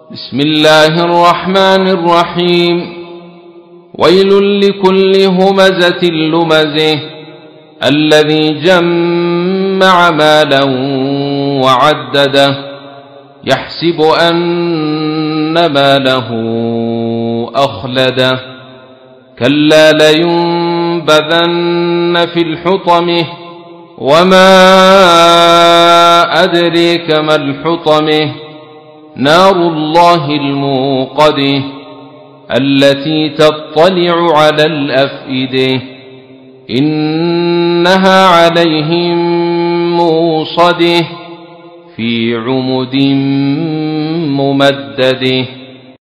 بسم الله الرحمن الرحيم. ويل لكل همزة لمزه الذي جمع مالا وعدده يحسب أن ماله أخلده كلا لينبذن في الحطمة وما أدريك ما الحطمة نار الله الموقدة التي تطلع على الأفئدة إنها عليهم موصدة في عمد ممدده.